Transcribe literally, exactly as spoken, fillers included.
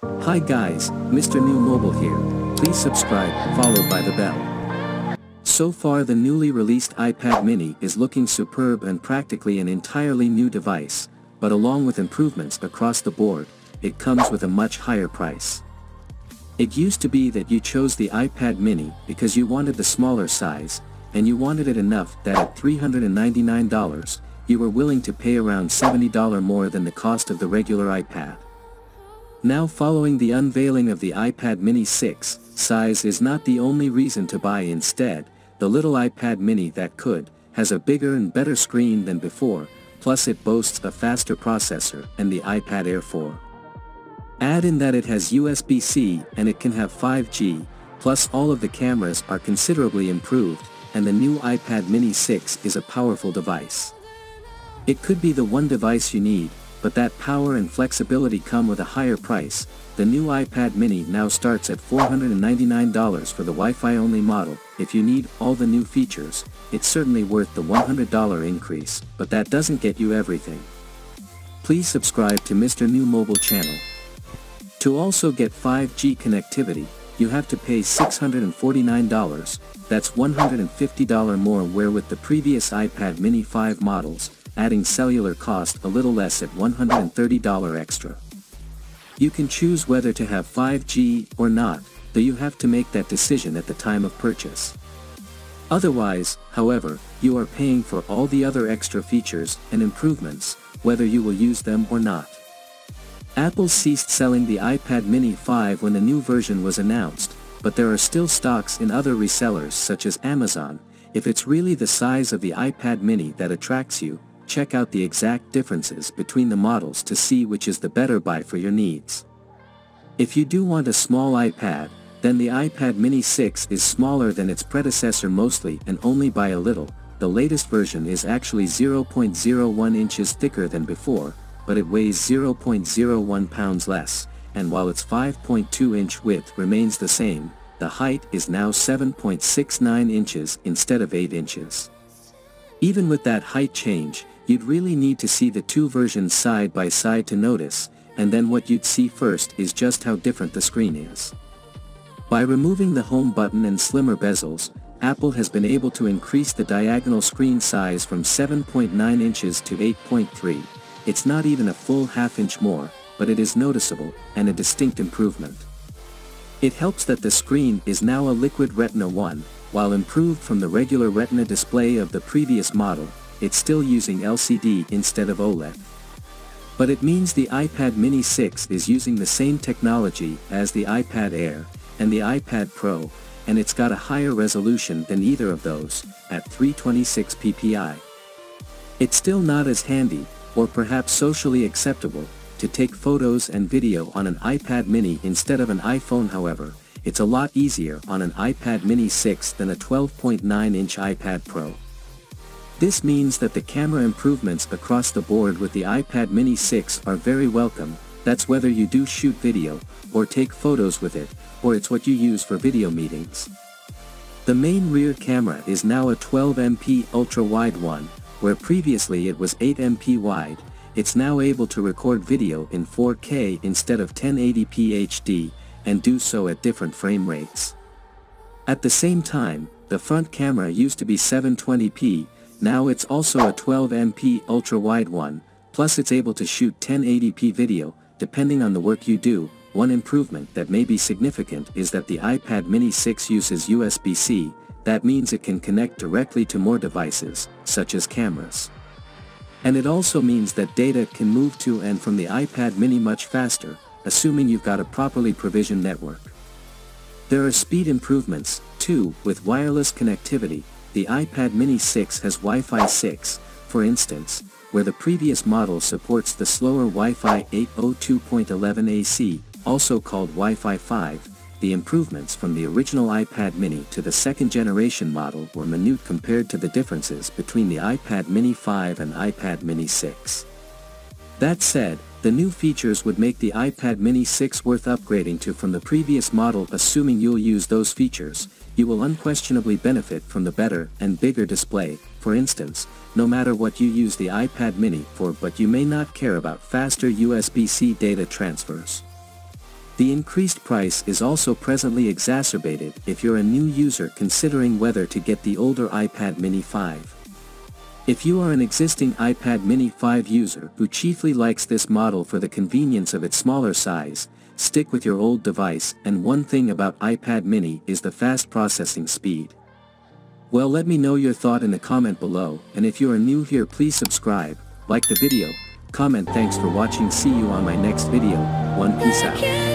Hi guys, Mrnewmobile here. Please subscribe, followed by the bell. So far the newly released iPad mini is looking superb and practically an entirely new device, but along with improvements across the board, it comes with a much higher price. It used to be that you chose the iPad mini because you wanted the smaller size, and you wanted it enough that at three hundred ninety-nine dollars, you were willing to pay around seventy dollars more than the cost of the regular iPad. Now following the unveiling of the iPad mini six, size is not the only reason to buy. Instead, the little iPad mini that could, has a bigger and better screen than before, plus it boasts a faster processor and the iPad Air four. Add in that it has U S B C and it can have five G, plus all of the cameras are considerably improved, and the new iPad mini six is a powerful device. It could be the one device you need, but that power and flexibility come with a higher price. The new iPad mini now starts at four hundred ninety-nine dollars for the Wi-Fi only model. If you need all the new features, it's certainly worth the one hundred dollar increase, but that doesn't get you everything. Please subscribe to Mrnewmobile channel. To also get five G connectivity, you have to pay six hundred forty-nine dollars, that's one hundred fifty dollars more, where with the previous iPad mini five models, adding cellular cost a little less at one hundred thirty dollars extra. You can choose whether to have five G or not, though you have to make that decision at the time of purchase. Otherwise, however, you are paying for all the other extra features and improvements, whether you will use them or not. Apple ceased selling the iPad mini five when the new version was announced, but there are still stocks in other resellers such as Amazon. If it's really the size of the iPad mini that attracts you, check out the exact differences between the models to see which is the better buy for your needs. If you do want a small iPad, then the iPad mini six is smaller than its predecessor mostly and only by a little. The latest version is actually zero point zero one inches thicker than before, but it weighs zero point zero one pounds less, and while its five point two inch width remains the same, the height is now seven point six nine inches instead of eight inches. Even with that height change, you'd really need to see the two versions side by side to notice, and then what you'd see first is just how different the screen is. By removing the home button and slimmer bezels, Apple has been able to increase the diagonal screen size from seven point nine inches to eight point three. It's not even a full half inch more, but it is noticeable, and a distinct improvement. It helps that the screen is now a liquid Retina one, while improved from the regular Retina display of the previous model. It's still using L C D instead of OLED. But it means the iPad mini six is using the same technology as the iPad Air and the iPad Pro, and it's got a higher resolution than either of those, at three twenty-six p p i. It's still not as handy, or perhaps socially acceptable, to take photos and video on an iPad mini instead of an iPhone. However, it's a lot easier on an iPad mini six than a twelve point nine inch iPad Pro. This means that the camera improvements across the board with the iPad mini six are very welcome. That's whether you do shoot video, or take photos with it, or it's what you use for video meetings. The main rear camera is now a twelve megapixel ultra-wide one, where previously it was eight megapixel wide. It's now able to record video in four K instead of ten eighty p H D, and do so at different frame rates. At the same time, the front camera used to be seven twenty p, now it's also a twelve megapixel ultra-wide one, plus it's able to shoot ten eighty p video, depending on the work you do. One improvement that may be significant is that the iPad mini six uses U S B C, that means it can connect directly to more devices, such as cameras. And it also means that data can move to and from the iPad mini much faster, assuming you've got a properly provisioned network. There are speed improvements, too, with wireless connectivity. The iPad mini six has Wi-Fi six, for instance, where the previous model supports the slower Wi-Fi eight oh two point eleven A C, also called Wi-Fi five. The improvements from the original iPad mini to the second generation model were minute compared to the differences between the iPad mini five and iPad mini six. That said, the new features would make the iPad mini six worth upgrading to from the previous model. Assuming you'll use those features, you will unquestionably benefit from the better and bigger display, for instance, no matter what you use the iPad mini for, but you may not care about faster U S B C data transfers. The increased price is also presently exacerbated if you're a new user considering whether to get the older iPad mini five. If you are an existing iPad mini five user who chiefly likes this model for the convenience of its smaller size, stick with your old device, and one thing about iPad mini is the fast processing speed. Well, let me know your thought in the comment below, and if you are new here, please subscribe, like the video, comment. Thanks for watching. See you on my next video. One, peace out.